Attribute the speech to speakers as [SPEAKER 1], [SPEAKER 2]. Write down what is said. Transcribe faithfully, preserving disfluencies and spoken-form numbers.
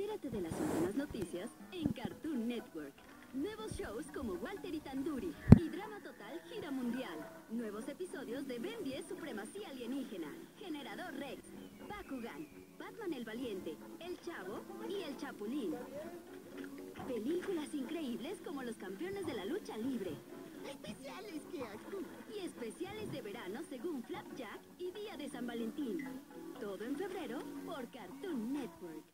[SPEAKER 1] Entérate de las últimas noticias en Cartoon Network. Nuevos shows como Walter y Tanduri y Drama Total Gira Mundial. Nuevos episodios de Ben diez Supremacía Alienígena, Generador Rex, Bakugan, Batman el Valiente, El Chavo y El Chapulín. Películas increíbles como Los Campeones de la Lucha Libre.
[SPEAKER 2] ¡Especiales, qué asco!
[SPEAKER 1] Y especiales de verano según Flapjack y Día de San Valentín. Todo en febrero por Cartoon Network.